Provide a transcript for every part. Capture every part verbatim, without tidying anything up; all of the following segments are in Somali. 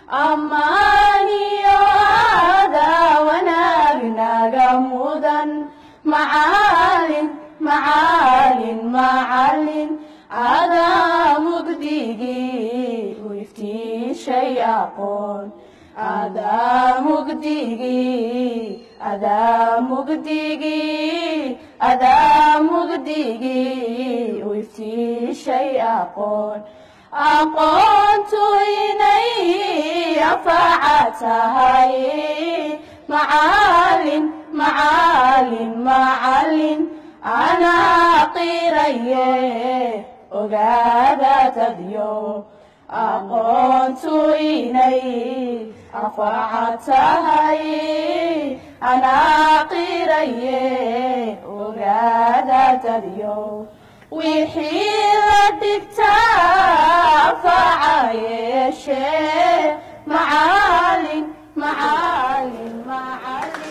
أماني هذا ونابنا جمودا معال معال معال هذا مقديجي ويفتي شيء أقول هذا مقديجي هذا مقديجي هذا مقديجي ويفتي شيء أقول أقنت إني أفعتهاي معال معال معال أنا قيري وقادة تديو أقنت إني أفعتهاي أنا قيري وقادة تديو وحيل الدكتور فعايشة معالي معالي معالي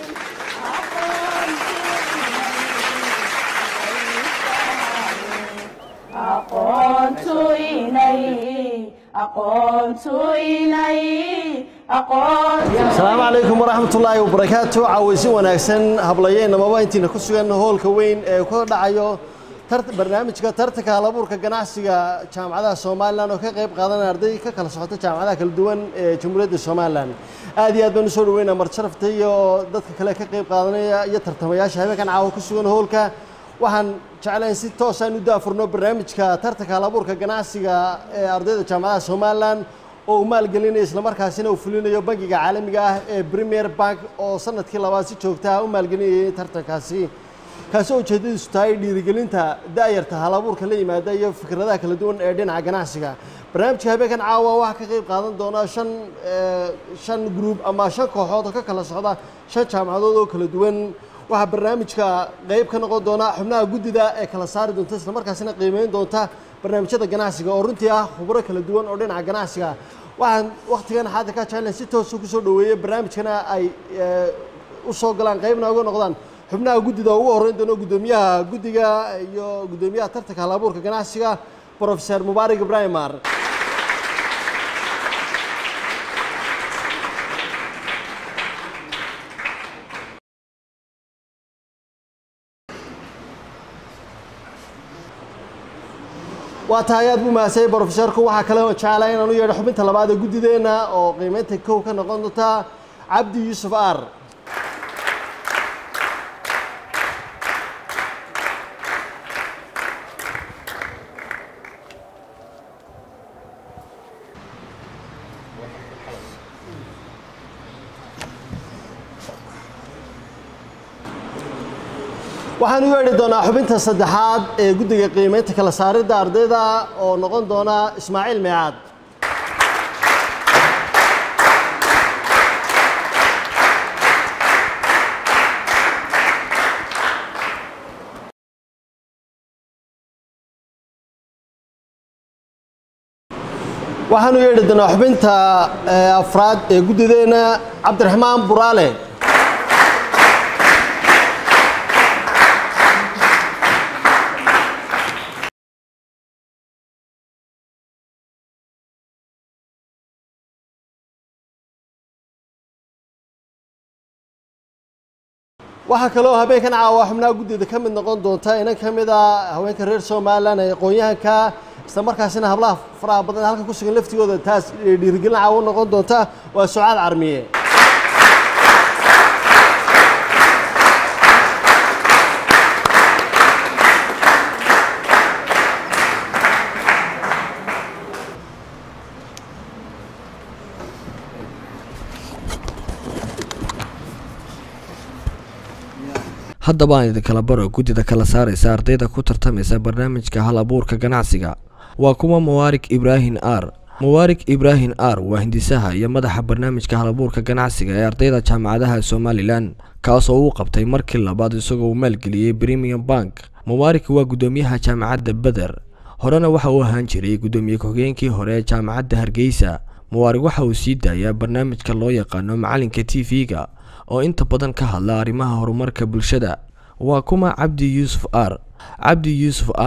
أقنت إني أقنت إني أقنت. السلام عليكم ورحمة الله وبركاته. عاوزين وناكسن هبلايين ما بينتنا كسوين هول كوين كل عيو ترت برنامجka tartanka halabuurka ganacsiga jaamacadaha Soomaaliland oo ka qayb qaadanaya arday ka kala socota jaamacadaha kala duwan ee Jamhuuriyadda Soomaaliland aad iyo aad baan u soo dhaweynaa marshafta iyo dadka kale ka qayb qaadanaya iyo tartamayaasha habeenkan caawa ku sugan hoolka waxaan jeclayn si toos ah u daafurno barnaamijka tartanka halabuurka ganacsiga ee ardayda jaamacadaha Soomaaliland oo uu maalgelinayo isla markaasina uu fulinayo bangiga caalamiga ah ee Premier Bank oo sanadkii labaad si joogto ah u maalgelinayay tartankaasi kaasoo ujeedadiisu tahay dhiirigelinta da'yarta halabuurka la yimaada iyo fikradaha kala duwan ee dhinaca ganacsiga barnaamijka habeenkan caawa waxa ka qayb qaadan doona shan shan group ama shan kooxood oo ka kala socda shan jaamacadood oo kala duwan waxa barnaamijka qayb ka noqon doona xubnaha guddida ee kala saari doonta isla markaasina qiimeyn doonta barnaamijyada ganacsiga oo runtii ah khubaro kala duwan oo dhinaca ganacsiga waxaan waqtigan xaadirka jecel si toos ah ku soo dhaweeyay barnaamijkana ay u soo galaan qaybna uga noqdaan xubnaha guddida ugu horeyn doona gudoomiyaha guddiga iyo gudoomiyaha tartanka halabuurka ganacsiga Professor Mubaarak Ibrahim Ar waa taayad buu maasay professorku waxa kale oo jeclaa inaan u yeedho xubinta labaad ee guddideena oo qiimeynta kow ka noqon doonta Cabdi Yuusuf Ar waxaan u yeedhi doonaa xubinta saddexaad ee guddiga qiimeynta kala saaridda ardayda oo noqon doona Ismaaciil Meecaad waxaan u yeedhi doonaa xubinta afraad ee guddideena Cabdiraxmaan Buraale waxa kale oo habeenkan caawa xubnaha guddida ka mid noqon doonta inan ka mid ah haweenka reer Soomaaliland ee aqoonyahanka isla markaasina hablaha faraha badan halka ku sugan laftigooda taas dhiirigelin caawa noqon doonta waa Sucaad Carmiye haddaba aan idin kala baro guddida kala saaraysa ardayda ku tartamaysa barnaamijka hal abuurka ganacsiga waa kuma Mubaarak Ibrahim Ar Mubaarak Ibrahim Ar waa hindisaha iyo madaxa barnaamijka hal abuurka ganacsiga ee ardayda jaamacadaha Soomaaliland kaas oo uu qabtay markii labaad isagoo uu maalgeliyay Premier Bank Mubaarak waa gudoomiyaha jaamacadda Badar horena waxa uu ahaan jiray gudoomiye ku-xigeenkii hore ee jaamacadda Hargeysa Mubaarak waxa uu sii daayay barnaamijka loo yaqaan macalinka T V-ga oo inta badan ka hadla arrimaha horumarka bulshada waa kuma Cabdi Yuusuf Ar Cabdi Yuusuf Ar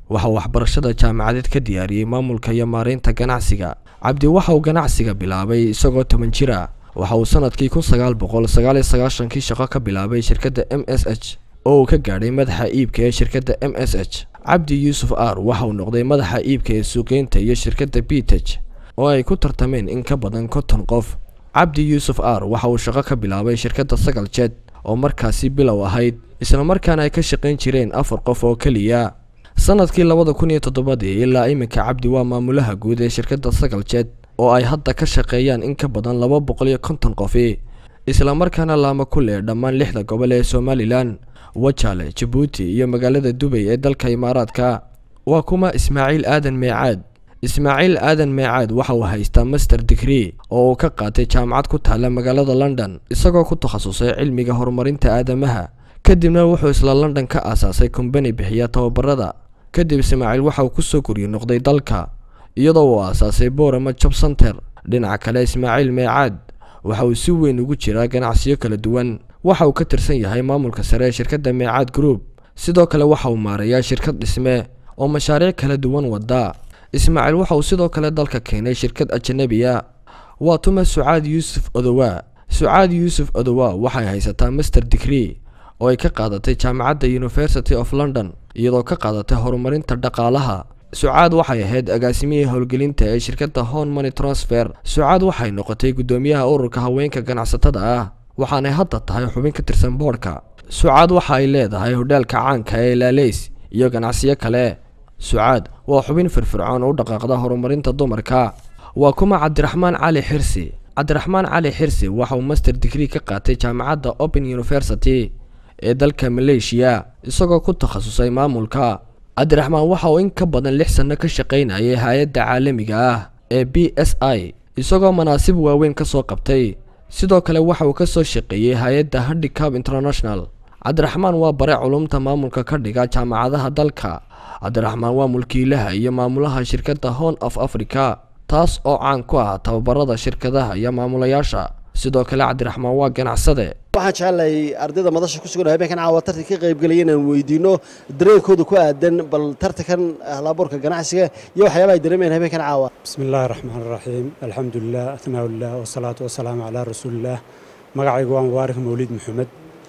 waxa uu waxbarashada jaamacadeed ka diyaariyey maamulka iyo maareynta ganacsiga. Cabdi waxa uu ganacsiga bilaabay isagoo toban jir ah. Waxa uu sanadkii kun sagaal boqol sagaal iyo sagaashan-kii shaqo ka bilaabay shirkadda M S H oo uu ka gaadhay madaxa iibka ee shirkadda M S H. Cabdi Yuusuf Aar waxa uu noqday madaxa iibka ee suuqeynta iyo shirkadda Bitage oo ay ku tartameen in ka badan konton qof. Cabdi Yuusuf Aar waxa uu shaqo ka bilaabay shirkadda Sagal Jet oo markaasi bilow ahayd, isla markaana ay ka shaqayn jireen afar qof oo kaliya. Sanadkii labada kun iyo toddobadii ilaa iminka Cabdi waa maamulaha guud ee shirkadda Sagal Jet oo ay hadda ka shaqeeyaan in ka badan laba boqol iyo konton qof, isla markaana laama ku leh dhammaan lixda gobol ee Somaliland, Wajaale, Djibouti iyo magaalada Dubai ee dalka Imaaraadka. Waa kuma Ismaaciil Aadan Meecaad. Ismaaciil Aadan Meecaad waxa uu haystaa master degree oo uu ka qaatay jaamacad ku taala magaalada London isagoo ku takhasusay cilmiga horumarinta aadamaha. Kadibna wuxuu isla London ka aasaasay company bixiya tababarada. Kadib Ismaaciil waxa uu ku soo guriyay noqday dalka iyadoo uu aasaasay Boorama Job Center. Dhinaca kale Ismaaciil Meecaad waxa uu si weyn ugu jiraa ganacsiyo kala duwan. Waxa uu ka tirsan yahay maamulka sare ee shirkadda Meecaad Group. Sidoo kale waxa uu maareeyaa shirkad dhisme oo mashaariic kala duwan wada. Ismaaciil waxa uu sidoo kale dalka keenay shirkad ajnabi ah. Waa tuma Sucaad Yuusuf Odowa. Sucaad Yuusuf Odowa waxay haysataa master degree oo ay ka qaadatay jaamacadda University of London iyadoo ka qaadatay horumarinta dhaqaalaha. Sucaad waxay ahayd agaasimihii howlgelinta ee shirkadda Hon Money Transfer. Sucaad waxay noqotay gudoomiyaha ururka haweenka ganacsatada ah, waxaana hadda tahay xubin ka tirsan boardka. Sucaad waxa ay leedahay hodheelka caanka ee Lalays iyo ganacsiyo kale. Sucaad waa xubin firfircoon oo u dhaqaaqda horumarinta dumarka. Waa kuma Cabdiraxmaan Cali Xirsi. Cabdiraxmaan Cali Xirsi waxa uu master degree ka qaatay jaamacadda Open University ee dalka Malaysia isagoo ku takhasusay maamulka. Cabdiraxmaan waxa uu in ka badan lix sano ka shaqaynayay hay'adda caalamiga ah ee B S I isagoo manaasib waaweyn ka soo qabtay. Sidoo kale waxa uu ka soo shaqeeyay hay'adda Handicap International. Cabdiraxmaan waa bare culumta maamulka ka dhiga jaamacadaha dalka. Cabdiraxmaan waa mulkiilaha iyo maamulaha shirkadda Horn of Africa taas oo caan ku ah tababarada shirkadaha iyo maamulayaasha. Sidoo kale Cabdiraxmaan waa ganacsade. waxaan jeclahay ardayda madasha ku sugan habeenkan caawa tartanka ka qayb galay inaan weydiino dareenkooda ku aadan bal tartankan halaburka ganacsiga iyo waxyaabaha ay dareemeen habeenkan caawa. bismillaahir rahmaanir rahiim alxamdulillaah athnaa wasalaatu wasalaamu calaa rasuulillaah. magacaygu waa Mubaarak Mawlid Maxamed.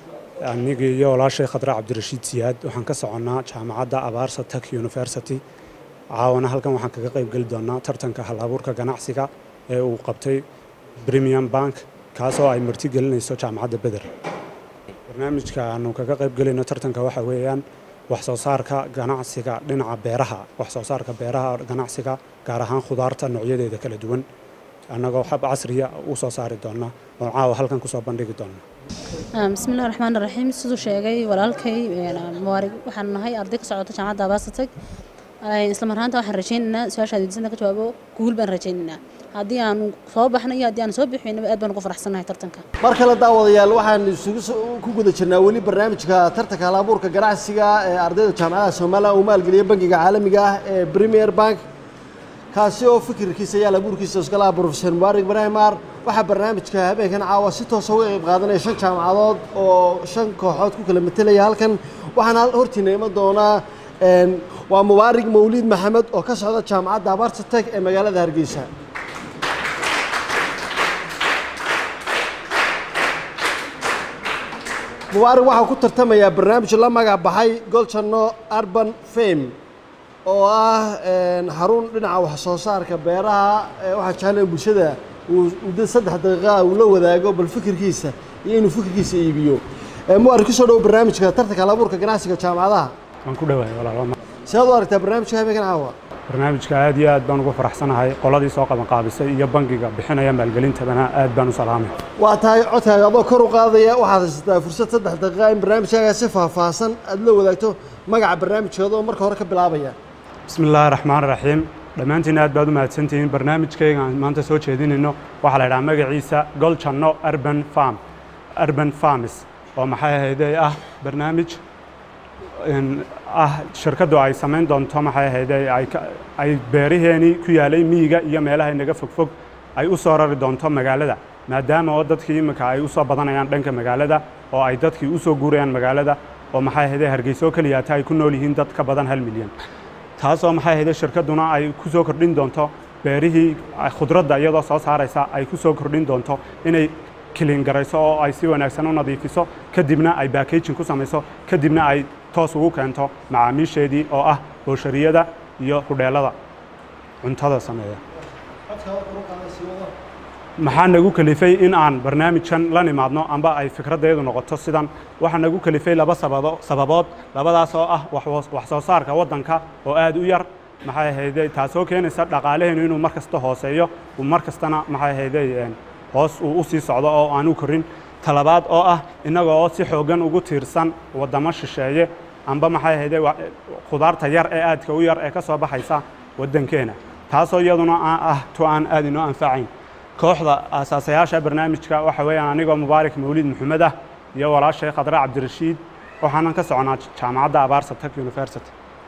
aniga iyo walaashay Khadra Cabdirashiid Siyaad waxaan ka soconaa jaamacadda Abaarsa Tech University. caawana halkan waxaan kaga qayb gali doonaa tartanka halaburka ganacsiga ee uu qabtay Premium Bank kaasoo ay marti gelinayso jaamacadda Beder. barnaamijka aanu kaga qayb galayno tartanka waxa weeyaan wax soo saarka ganacsiga dhinaca beeraha, wax soo saarka beeraha ganacsiga gaar ahaan khudaarta noocyadeeda kala duwan annagoo hab casriya u soo saari doona oo caawa halkan ku soo bandhigi doona. bismillaahir rahmaanir rahiim. sidoo sheegay walaalkay Mubaarak waxaan nahay arday ka socota jaamacadda Abaarsa Tech. isla marhaanta waxaan rajaynaynaa su'aasha weydiisana ka jawaabo guul baan rajaynaynaa. haddii aan soo baxnay iyo haddii aan soo bixinay aad baan ugu faraxsanahay tartanka. mar kale daawadayaal waxaan isugu ku guda jirnaa weli barnaamijka tartanka halaburka ganacsiga ee ardayda jaamacadaha Soomaaliya oo maalgeliya bangiga caalamiga ah ee Premier Bank kaasi oo fikirkiisa iyo halaburkiisa iska lahaa Professor Mubaarak Ibraahim Aar. waxaa barnaamijka habeenkan caawa si toos ah uga qayb qaadanaya shan jaamacadood oo shan kooxood ku kala metelaya halkan. waxaan hortiina iman doonaa waa Mubaarak Mawlid Maxamed oo ka socda jaamacadda Abaarsa Tech ee magaalada Hargeysa. Mubaarak waxa ku tartamaya barnaamij la magac baxay Golchano Urban Fame oo ah xarun dhinaca wax soo saarka beeraha. waxa jeclaan bulshada uu muddo saddex daqiiqo uu la wadaago bal fikirkiisa iyo inuu fikirkiisa iibiyo. Mubaarak ku soo dhaw barnaamijka tartanka halaburka ganacsiga jaamacadaha. waan ku dhawahay walaalo. sidoo u aragtaa barnaamijka habeenkan caawa? barnaamijka aad iyo aad baan ugu faraxsanahay qoladii soo qaban qaabisay iyo bangiga bixinaya maalgelintana aad baan u salaamay. waa tahay codkaaga adoo kor u qaadaya waxaad haysataa fursad saddex daqiiqo in barnaamijkaaga si faahfaahsan aad la wadaagto magaca barnaamijkooda oo marka hore ka bilaabaya. bismillaahir rahmaanir rahiim. dhammaantiin aad baad u mahadsantihiin. barnaamijkayga aan maanta soo jeedinayno waxaa la yidhaha magaciisa Golchano Urban Farm Urban Farms oo maxay ahayd ah barnaamij ah shirkadu ay sameyn doonto maxay ahayd ay ay beeraheeni ku yaalay miyiga iyo meelaha inaga fogfog ay u soo rari doonto magaalada maadaama oo dadkii imika ay u soo badanayaan dhanka magaalada oo ay dadkii u soo guurayaan magaalada oo maxay ahayd Hargeysa kaliya ay ku nool yihiin dad ka badan hal milyan. taasoo maxay ahayd shirkaduna ay ku soo kordhin doonto beerihii khudradda iyadoo soo saaraysa ay ku soo kordhin doonto inay clean garayso oo ay si wanaagsan u nadiifiso kadibna ay packaging ku samayso kadibna ay toos ugu keento macaamiisheedii oo ah booshariyada iyo hudheelada cuntada sameeya maxaa nagu kalifay in aan barnaamijkan la nimaadno amba ay fikraddeedu noqoto sidan waxaa nagu kalifay laba sababood labadaas oo ah wax soo saarka waddanka oo aad u yar maxay ahaydey taasoo keenaysa dhaqaalaheenu inuu mar kasta hooseeyo uu mar kastana maxay ahaydey hoos uu u sii socdo oo aanu korin talabaad oo ah innaga oo si xoogan ugu tiirsan waddamo shisheeye amba maxay ahaydey khudaarta yar ee aadka u yar ee ka soo baxaysa waddankeena taasoo iyaduna ah to aan aad inoo anfacayn kooxda asaasayaasha barnaamijka waxa weeyaan anigoo mubaarak mawlid maxamed ah iyo walaashay khadra cabdirashiid waxaanan ka soconaa jaamacadda abaarsa tech university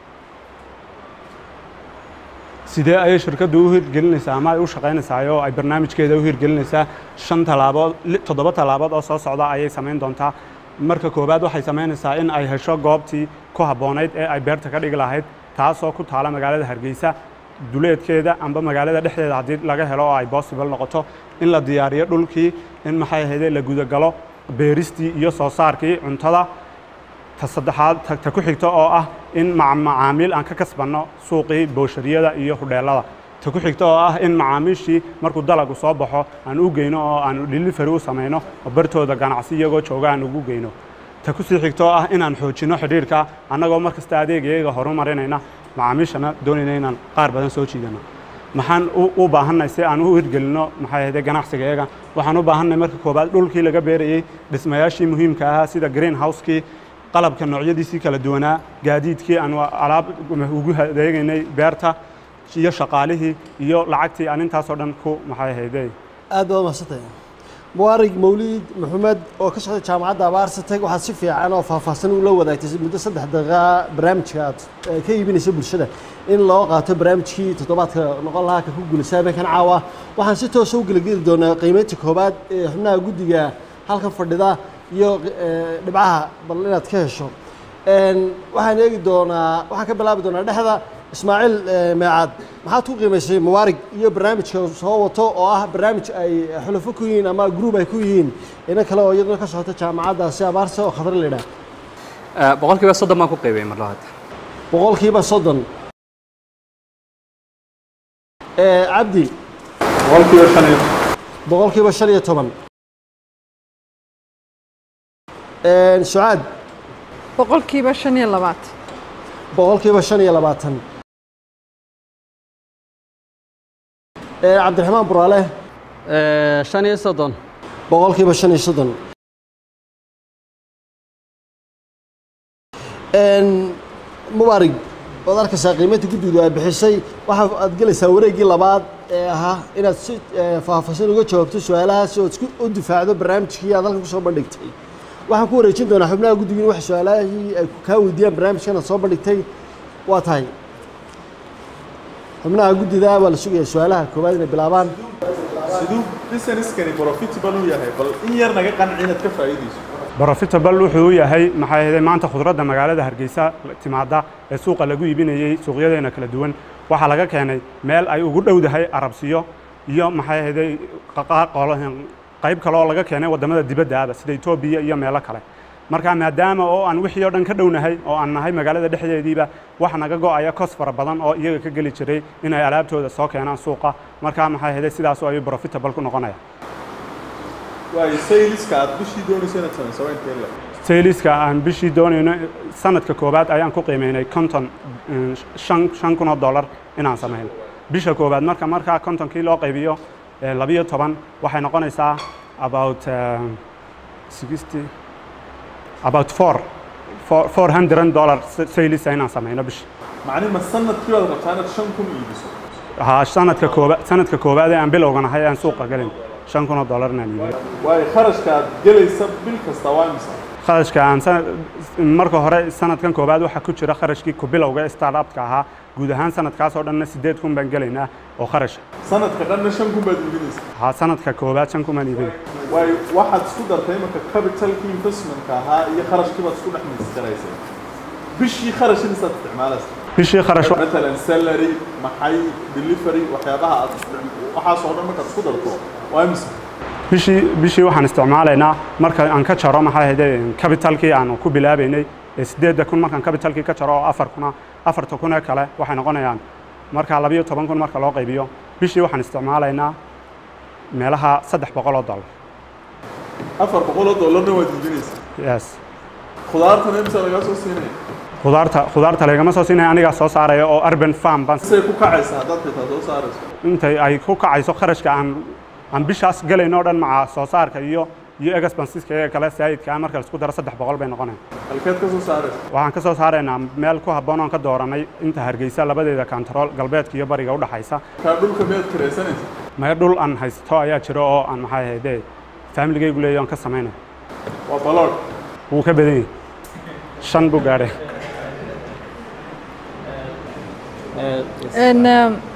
sidee ayay shirkaddu u hirgelinaysaa ama ay u shaqaynaysaa oo ay barnaamijkeeda u hirgelinaysaa shan talaabood toddoba talaabood oo soo socda ayay samayn doontaa marka koowaad waxay samaynaysaa in ay hesho goobtii ku habboonayd ee ay beerta ka dhigi lahayd taasoo ku taala magaalada hargeysa duleedkeeda amba magaalada dhexdeeda haddii laga helo oo ay possible noqoto in la diyaariyo dhulkii in maxay ahaydee la gudagalo beeristii iyo soo saarkii cuntada ta saddexaad ta ku xigto oo ah in macaamiil aan ka kasbanno suuqii booshariyada iyo hudheelada ta ku xigto oo ah in macaamiishii markuu dalagu soo baxo aan u geyno oo aan delivery u samayno oo bartooda ganacsi iyagoo jooga aan ugu geyno ta ku sii xigto oo ah inaan xoojinno xidhiirka annagoo mar kasta adeegayaga horumarinayna macaamiishana doonayna inaan qaar badan soo jiidano maxaan u baahanay si aan u hirgelinno maxay ahayd ganacsigayaga waxaan u baahanay marka koobaad dhulkii laga beerayay dhismayaashii muhiimka ahaa sida green house-kii qalabka noocyadiisii kala duwanaa gaadiidkii aan alaab ugu adeegaynay beerta iyo shaqaalihii iyo lacagtii aan intaasoo dhan ku maxay ahayd aad baad mahadsantahay mubaarak mawlid maxamed oo ka socda jaamacadda abaarsa tech waxaad si fiican oo faahfaahsan ula wadaagtay muddo saddex daqiiqa barnaamijka aad ka iibinaysa bulshada in loo qaato barnaamijkii toddobaadka noqon lahaa ka ku guulaysa habeenkan caawa waxaan si toosa u gelageli doonaa qiimaynta koobaad ee xubnaha guddiga halkan fadhida iyo dhibcaha bal inaad ka hesho waxaan eegi doonaa waxaan ka bilaabi doonaa dhexda ismaaciil meecaad maxaad ku qiimaysay mubaarak iyo barnaamijka soo wato oo ah barnaamij ay xulafo ku yihiin ama group ay ku yihiin ina kale oo iyaduna ka socota jaamacaddaasi abaarsa oo khadra la yidhaah boqolkiiba soddon baan ku qiimeeyey mar labaad boqolkiiba soddon cabdi boqolkiiba shan iyo boqolkiiba shan iyo toban sucaad boqolkiiba shan iyo labaatan boqolkiiba shan iyo labaatan cabdiraxmaan buraale shan iyo soddon boqolkiiba shan iyo soddon mubaarak waad arkaysaa qiimaynta guddigu ay bixisay waxa aad gelaysaa wareeggii labaad ee ahaa inaad si faahfaahsan uga jawaabto su-aalahaasi ood isku u difaacdo barnaamijkii aad halkan kusoo bandhigtay waxaan ku wareejin doonaa xubnaha guddiga in wax su-aalahii ay kaa weydiiyaan barnaamijkan aad soo bandhigtay waa tahay xubnaha guddida waa la sugayaa su-aalaha koowaad inay bilaabaan siduu businesskani profitable u yahay bal in yar naga qanci inaad ka faa'iidayso profitable wuxuu u yahay maxay ahayd maanta khudradda magaalada hargeysa timaada ee suuqa lagu iibinayay suuqyadeena kala duwan waxaa laga keenay meel ay ugu dhowdahay arabsiyo iyo maxay ahayd qayb kale oo laga keenay waddamada dibaddaaba sida Ethiopia iyo meelo kale marka maadaama oo aan wixii oo dhan ka dhownahay oo aan nahay magaalada dhexdeediiba wax naga go'aya cost fara badan oo iyaga ka geli jiray in ay alaabtooda soo keenaan suuqa marka maxay ahayd sidaas oo ay profitable ku noqonaya waayo saleska aad bishii doonayso inaad samayso intee la saleska aan bishii doonayno sanadka koobaad ayaan ku qiimeynay konton shan kun oo dollar inaan samayno bisha koobaad marka marka kontonkii loo qaybiyo labiyo toban waxay noqonaysaa about sixty about four four hundred dollar sales inaan samayno bishi macni ma sanadkii waad rabtaa inaad shan kun iibiso ha sanadka koobaad sanadka koobaad ee aan bilowganahay aan suuqa galin shan kun oo dollar inaan iibiyo waayo kharashka aad gelaysa bil kasta waa imisa kharashka aan marka hore sanadkan koobaad waxaa ku jira kharashkii ku bilowga startup-ka ahaa guud ahaan sanadkaas oo dhanna sideed kun baan gelaynaa oo kharash sanadka dhanna shan kun baad iibinaysaa ha sanadka koobaad shan kun baan iibinay waayo waxaad isku dartay marka capitalkii investmentka ahaa iyo kharashkii baad isku dhex miis garaysay bishii kharash imisaad isticmaalaysa bishii kharash مثلا سالري maxay delivery waxyaabaha aad waxa soo dhan marka isku darto waa imisa bishii bishii waxaan isticmaalaynaa marka aan ka jaro maxay ahayd capitalkii aan ku bilaabaynay sideed kun markaan capitalkii ka jaro afar kun afar kun kale waxay noqonayaan marka laba iyo toban kun marka loo qaybiyo bishii waxaan isticmaalaynaa meelaha saddex boqol oo dollar afar boqol oo dollar waa diidinaysa yes khudaarta imisa laga soo siinay khudaarta khudaarta lagama soo siinay aniga soo saaraya oo urban farm ban say ku kacaysa hadda xitaa soo saarayso intay ay ku kacayso kharashka aan aan bishaas galayno dhan maca soo saarka iyo iyo expenses ka kale saayidka marka la isku daro saddex boqol bay noqonayaan halkeed ka soo saarayso waxaan ka soo saaraynaa meel ku habboon oo ka dooranay inta Hargeysa labadeeda control galbeedka iyo bariga u dhaxaysa ka dhulka meed kireysanaysa ma dhul aan haysto ayaa jiro oo aan maxay ahayd family-gaygu leeyahay ka sameynaa waa balood wuu ka badan yahay shan buu gaaray En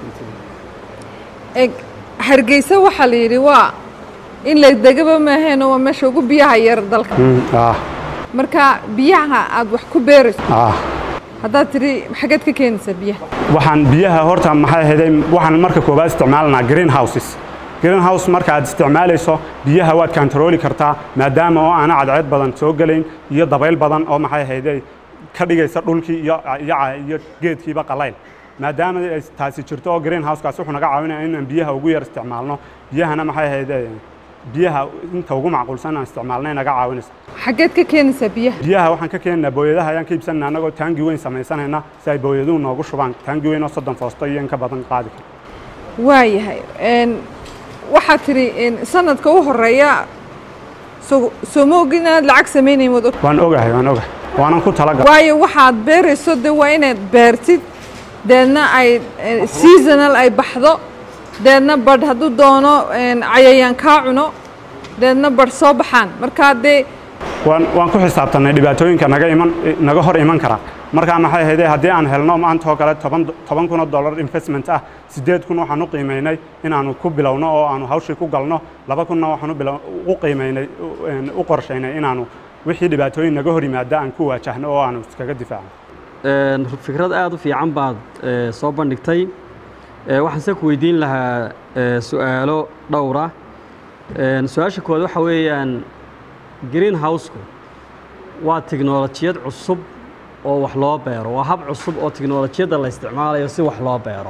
eg Hargeysa waxa la yiri waa in la degaba ma ahayn oo meesha ugu biyaha yar dalka ah marka biyaha aad wax ku beerayso ah hadda tiri xageed ka keenaysa biyaha waxaan biyaha horta maxay ahayd waxaan marka koobaad isticmaalnaa greenhouses greenhouse marka aad isticmaalayso biyaha waad controli kartaa maadaama oo aan cadceed badan soo galayn iyo dabayl badan oo maxay ahayd ka dhigaysa dhulkii iyo iyo geedkiiba qalayl maadaama ay taasi jirto oo greenhouse kaas wuxuu naga caawinayaa in biyaha ugu yar isticmaalno biyahana maxay ahayd biyaha inta ugu macquulsan aan isticmaalnay naga caawinaysa xageed ka keenaysa biyaha biyaha waxaan ka keenaa booyadaha ayaan ka iibsanaa anagoo taangi weyn samaysanayna si ay booyaduhu noogu shubaan taangi weyn oo soddon foosto iyo in ka badan qaadi kara waayahay en waxaa tiri in sanadka u horeeya soo soo moogin inaad lacag sameynay wado waan ogahay waan ogahay waanan ku talagalay waayo waxaad beerayso de waa inaad beertid deedna ay seasonal ay baxdo deedna badh hadduu doono cayayaan kaa cuno deedna badh soo baxaan markaa dee waan waan ku xisaabtanay dhibaatooyinka naga iman naga hor iman kara markaa maxay ahayd haddii aan helno maanta oo kale toban toban kun oo dollar investment ah sideed kun waxaan u qiimeynay inaanu ku bilowno oo aanu hawshii ku galno laba kunna waxaan u bilow u qiimeynay u qorsheynay inaanu wixii dhibaatooyin naga hor yimaada aan ku waajahno oo aanu iskaga difaacno een fikrad aad u fiican baad soo bandhigtay waxaan se ku weydiin lahaa su'aalo dhowr ah su'aasha koowaad waxa weeyaan greenhouse-ku waa tiknoolajiyad cusub oo wax loo beero waa hab cusub oo tiknoolajiyadda la isticmaalayo si wax loo beero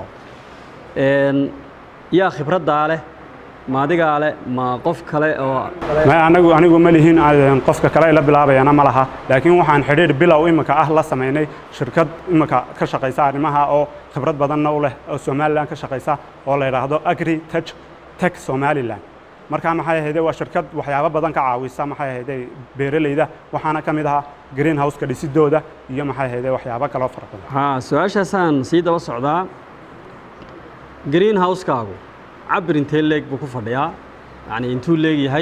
yaa khibraddaa leh ma adigaa leh ma qof kale oo anagu anigu ma lihiin qofka kale la bilaabayana ma laha laakiin waxaan xidhiidh bilow imika ah la sameynay shirkad imika ka shaqaysa arrimaha oo khibrad badanna u leh oo Somaliland ka shaqaysa oo la yiraahdo Agri Tech Tech Somaliland marka maxay ahayd waa shirkad waxyaabo badan ka caawisa maxay ahayd beeraleyda waxaana kamid ah greenhouse ka dhisidooda iyo maxay ahayd waxyaabo kale oo farqan ha su'aashaasaan sii daba socdaa greenhouse-kaagu cabir intee leeg buu ku fadhiyaa yani intuu leegyahay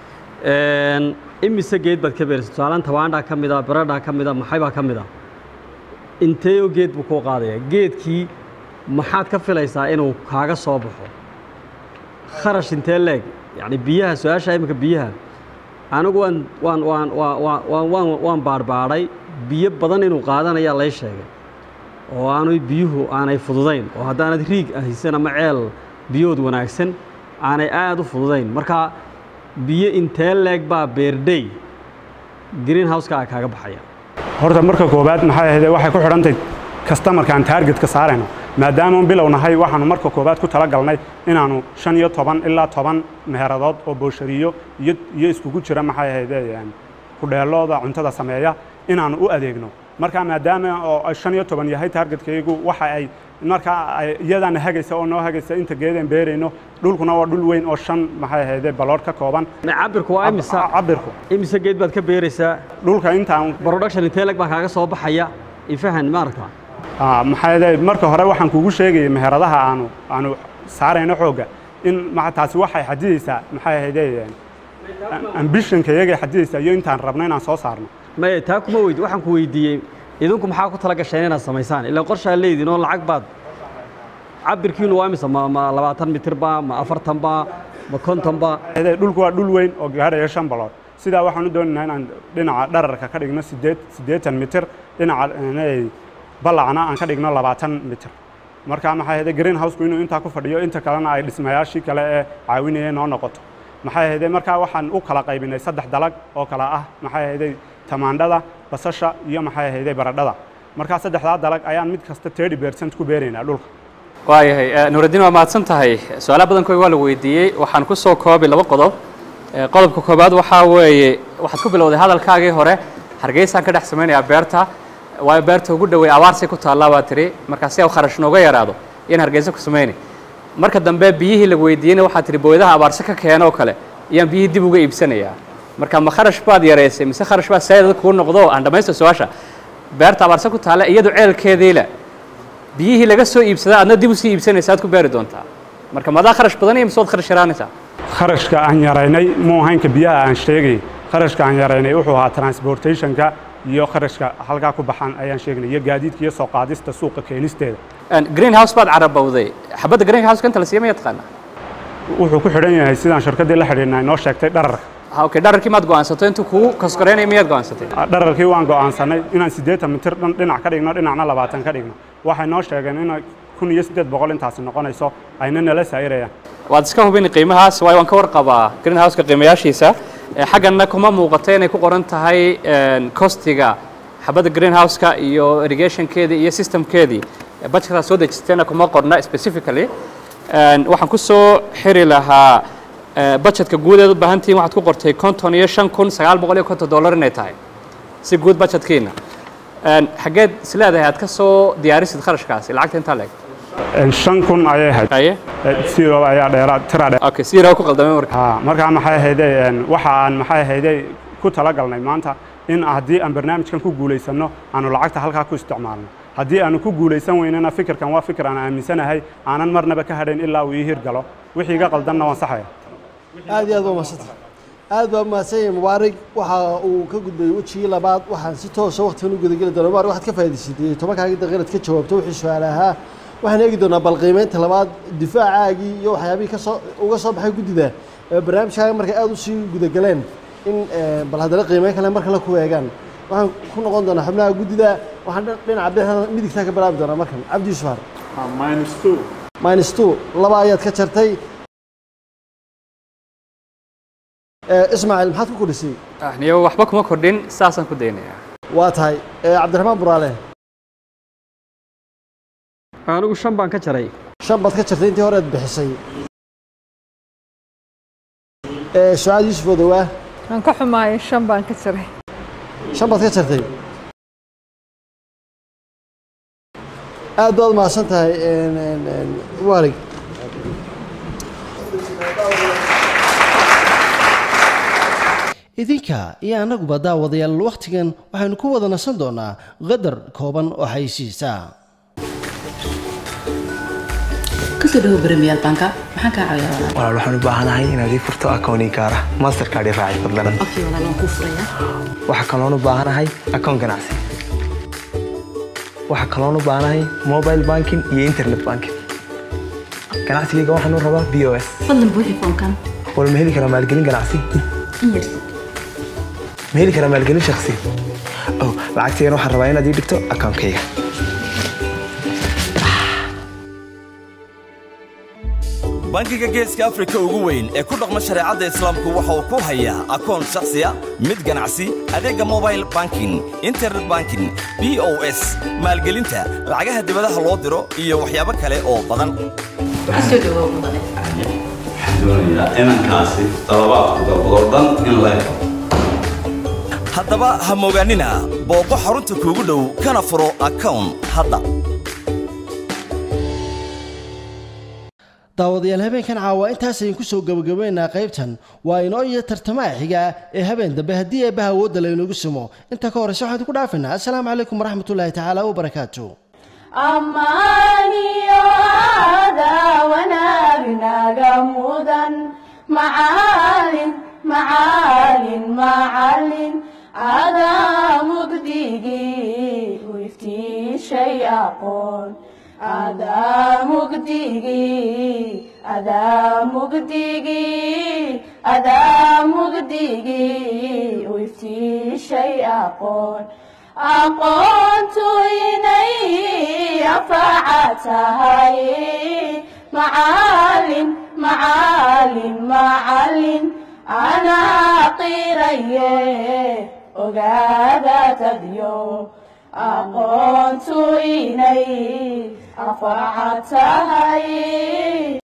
imise geed baad ka beeraysa tusaalaan tabaandhaa ka mid ah baradhaa ka mid ah maxaybaa ka mid ah inteeyo geed buu kuu qaadayaa geedkii maxaad ka filaysaa inuu kaaga soo baxo kharash intee leeg yani biyaha su-aasha imika biyaha anigu waan waan waan waan waan waan waan baarbaaday biyo badan inuu qaadanayaa lay sheegay oo aanay biyuhu aanay fududayn oo haddaanad riig ahaysan ama ceel biyood wanaagsan aanay aad u fududayn marka biyo intee leeg baa beerdhay greenhouse-ka kaaga baxaya horta marka koobaad maxay ahayd waxay ku xidhantay customer-kan target-ka saarayno maadaama aan bilownahay waxaanu marka koobaad ku tala galnay inaanu shan iyo toban ilaa toban meeradood oo booshariyo iyo iyo iskugu jira maxay ahayd ku dheelooda cuntada sameeya inaanu u adeegno marka maadaama oo shan iyo toban yahay target-kaygu waxa ay marka iyadana hagaysa oo noo hagaysa inta geedeen beerayno dhulkuna waa dhul weyn oo shan maxay ahayd balood ka kooban cabirku waa imisa cabirku imisa geed baad ka beeraysaa dhulka intaan production intee lag baa kaaga soo baxaya ifahan maarka ah maxay ahayd marka hore waxaan kugu sheegay meheradaha aanu aanu saarayno xooga in ma taasi waxay xadidaysaa maxay ahayd ambition-ka iyaga xadidaysaa iyo intaan rabno inaan soo saarno ma taa kuma weyd waxaan ku weydiiyey idinku maxaa ku tala gasheen inaad samaysaan ilaa qorshaa leedin oo lacag baad cabirkiinu waa imisa ma labaatan mitir ba ma afartan ba ma konton ba dhulku waa dhul weyn oo gaaraya shan balood sidaa waxaan u doonaynaa inaan dhinaca dhararka ka dhigno sideed siddeetan mitir dhinaca ballacna aan ka dhigno labaatan mitir marka maxay ahayd green house-ku inuu intaa ku fadhiyo inta kalena ay dhismayaashii kale ee caawinayeen noo noqoto maxay ahayd markaa waxaan u kala qaybinay saddex dalag oo kala ah maxay ahayd tamaandhada basasha iyo maxay ahayd baradhada markaa saddexdaa dalag ayaan mid kasta thirty percent ku beeraynaa dhulka waayahay nuuraddiin waa mahadsan tahay su-aalaha badankooda waa la weydiiyey waxaan ku soo koobay laba qodob qodobka koobaad waxaa weeye waxaad ku bilowday hadalkaagii hore hargeysaan ka dhex samaynayaa beerta waayo beerta ugu dhawey abaarsi ku taallaa baa tiri markaa si kharash nooga yaraado iyaan hargeysa ku samaynay marka dambe biyihii la weydiiyeyna waxaad tiri booyadaha abaarsi ka keeno oo kale iyaan biyihii dib uga iibsanayaa marka ma kharash baad yaraysay mise kharash baad saayid kuu noqdo aan dhamaysto su-aasha beerta abaarsi ku taalla iyadu ceelkeedii leh biyihii laga soo iibsadaa adna dib usii iibsanaysa aad ku beeri doontaa marka madaa kharash badan iyo mise waad kharash yaraanaysaa kharashka aan yaraynay muu ahaynka biyaha aan sheegay kharashka aan yaraynay wuxuu ahaa transportationka iyo kharashka halkaa ku baxan ayaan sheegnay iyo gaadiidka iyo soo qaadista suuqa keenisteeda green house baad carabowday xabadda green house inta la siiyo ma yaqaana wuxuu ku xidhan yahay sidaan shirkaddii la xidhiidhnay noo sheegtay dhararka okay dhararkii maad go'aansato intuu kugu kaskoreynaya miyaad go'aansatay dhararkii waan go'aansanay inaan siddeetan mitir dhan dhinac ka dhigno dhinacna labaatan ka dhigno waxay noo sheegeen in kun iyo siddeed boqol intaasi noqonayso ayna nala saa'irayaan waad iska hubin qiimahaas waayo waan ka warqabaa green house-ka qiimayaashiisa xagganna kuma muuqato inay ku qoran tahay costiga xabadda green house-ka iyo irrigationkeedii iyo systemkeedii budgetaa soo dejistayna kuma qorna specifically waxaan ku soo xiri lahaa budgetka guud eed u baahan tihiin waxaad ku qortay konton iyo shan kun sagaal boqol iyo konton dollar inay tahay si guud budgetkiina xaggeed isleedahay aad ka soo diyaarisid kharashkaasi lacagta intaa leeg shan kun ayay ahayd aye zero ayaa dheeraad tira dheer okay zero ku qaldamay marka ha markaa maxay ahayd waxa aan maxay ahayd ku talagalnay maanta in haddii aan barnaamijkan ku guulaysanno aanu lacagta halkaa ku isticmaalno haddii aanu ku guulaysan weynana fikirkan waa fikir aan aaminsanahay aanan marnaba ka hadhayn ilaa uu ii hirgalo wixii iga qaldanna waan saxaya aad iyo aad waa mahadsanta aad baa mahadsan yahay mubaarig waxa uu ka gudbay wejigii labaad waxaan si toosa waqtigan u gudageli doona mubaarig waxaad ka faa'iidaysatay tobankaagii daqiiqad ka jawaabto wixii su-aale ahaa waxaan eegi doonaa bal qiimeynta labaad difaacaagii iyo waxyaabihii kasoo uga soo baxay guddida barnaamijkaaga markay aad usii gudagaleen in bal haddana qiimeyn kale mar kale ku eegaan waxaan ku noqon doonaa xubnaha guddida waxaan dhinaca bidixda midigtaa ka bilaabi doonaa markan cabdi yuusuf har minus two minus two laba ayaad ka jartay ismaaciil maxaad ku kordhisay niyo waxba kuma kordhin saasaan ku daynayaa waa tahay cabdiraxmaan buraale anigu shan baan ka jaray shan baad ka jartay intii hore aad bixisay sucaad yuusuf odowaa aan ka xumaayay shan baan ka jaray shan baad ka jartay aad baad mahadsan tahay waarig idinka iyo annaguba daawadayaal wakhtigan waxaynu ku wada nasan doonaa qadar kooban oo xaysiisa kasoo dhawo premier banka maxaan kaa caawiyaa walaal waxaan u baahanahay inaad ii furto akooni gaara mastercard ii raaci fadlan okay walaal waan kuu furayaa waxaa kaloon u baahanahay akoon ganacsi waxaa kaloon u baahanahay mobile banking iyo internet banking ganacsigayga waxaan u rabaa b o s fadlan buuxi foomkan wal ma heli karaa maalgelin ganacsi iyarsi ma heli karaa maalgelin shakhsi oh lacagtayana waxaan rabaa inaad ii dhigto akoonkayga bangiga geeska afrika ugu weyn ee ku dhaqma shareecadda islaamku waxa uu ku hayaa akoon shakhsiya mid ganacsi adeegga mobile banking internet banking b o s maalgelinta lacagaha dibadaha loo diro iyo waxyaabo kale oo badan kasoo dhawow mudane waxaan doonayaa inankaasi dalabaadku dalbadoo dhan in la helo haddaba ha mogaanina booqo xarunta kuugu dhow kana furo akown hadda daawadayaal habeenkan caawa intaas ayaan ku soo gabagabeynaa qaybtan waa inoo iyo tartamaha xiga ee habeen dambe haddii eebbaha awoodda laynoogu sumo intaa ka horeysa waxaan ku dhaafinaa assalaamu calaykum waraxmatullaahi tacaala wabarakaatu ammaaniyo adaawanaagnaga mudan macaalin macaalin macaalin adaa mugdigii u iftiishay aqoon adaa mugdigii adaa mugdigii adaa mugdigii u iftiishay aqoon aqoontu inay anfaca tahay macalin macalin macalin anaa qiraye ogaada dadyo aqoontu inay anfaca tahay